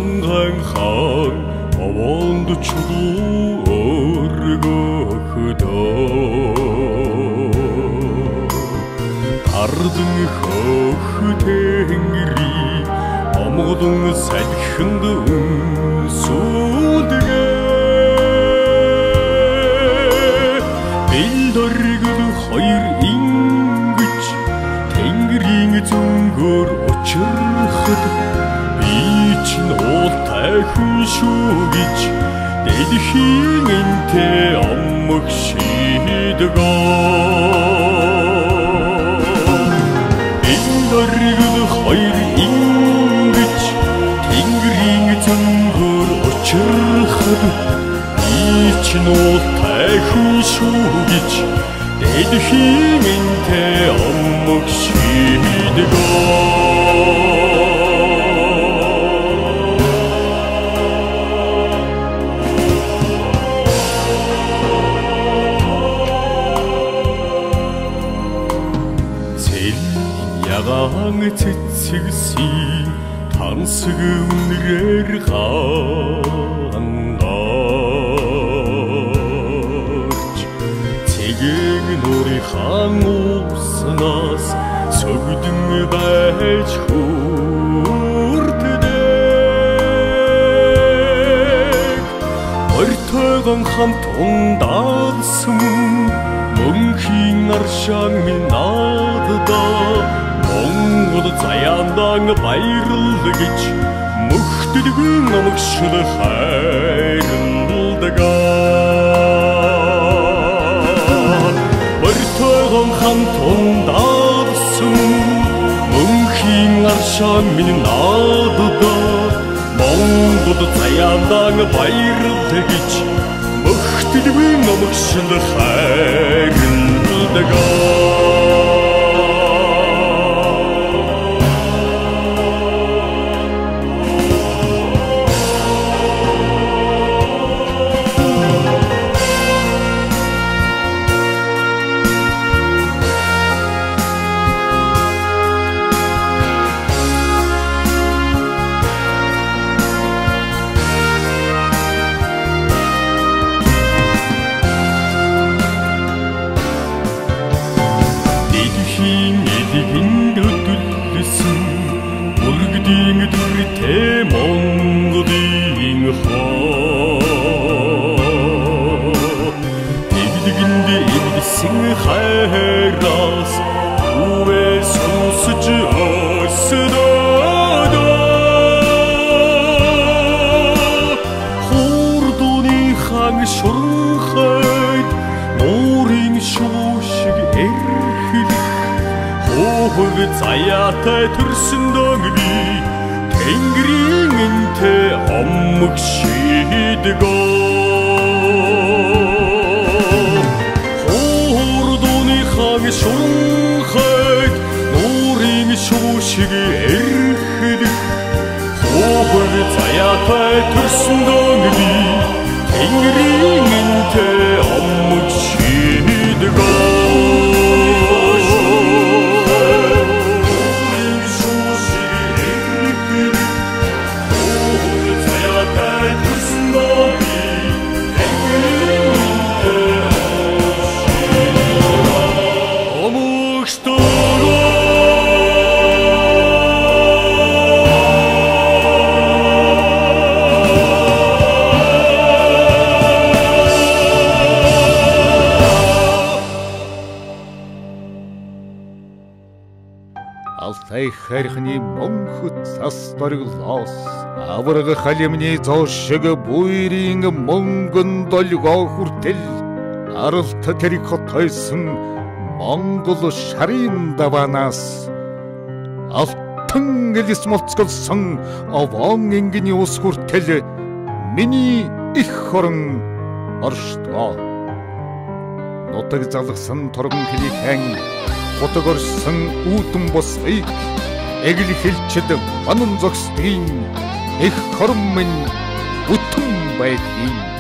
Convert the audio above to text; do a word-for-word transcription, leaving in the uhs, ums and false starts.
상강хан овонд чулуу өргөхдөө тардан хөөх тэнгэрий омголон салхинд үнсүүлдэгэ бэлдэргэл хоёр ингэж тэнгэрийн зөнгөөр учрахад би ч нуутай хүн шүү гэж дэлхийн энтэй аммаг шийдэгөө бэлдэргэл хоёр ингэж тэнгэрийн зөнгөөр учрахад би ч нуутай хүн шүү гэж дэлхийн энтэй аммаг шийдэгөө ягаан цэцэгсий тансаг үнрээр хангаач цэгийг нурийнхаа уснаас сөгдөн байж хүртдэг ойртойгон хамт ундаалсан мөнхийн аршаан минь наддаа Монгол заяандан баярлал гэж мөхтөлгүй номогшил хайрлалдаг Бортойгон хамт ундаалсан мөнхийн аршаан минь наддаа Монгол заяандан баярлал гэж мөхтөлгүй номогшил хайрлалдаг Монголын хоо Эвдгэнд эвдсэн хайраас Үвээ сонсож өсдөөд Хурдууныхан шурхайд Нуурын шуушиг эрхлэх Хөөг заяатай төрсөндөө би Тэнгэрийн энтэй аммаг шийдэгөө Хурдууныхан шурхайд нуурын шуушиг эрхлэх Хөөг заяатай төрсөндөө би Тэнгэрийн энтэй аммаг шийдэгөө Алтай хайрхны монхот цас дорглоос авраг халимны зоошиг буйрын монгон долгоо хүртэл аралт тэрэг хотойсон Монгол шарын даванаас алтан элис моцголсон овон ингэний ус хүртэл миний их хорон оршдгоо нутаг залгсан торгон хэлихэн Хотог орсон үүдэн босхийг эгэл хэлчэд банан зогсдгийн их хорон минь бүтэн байдгийг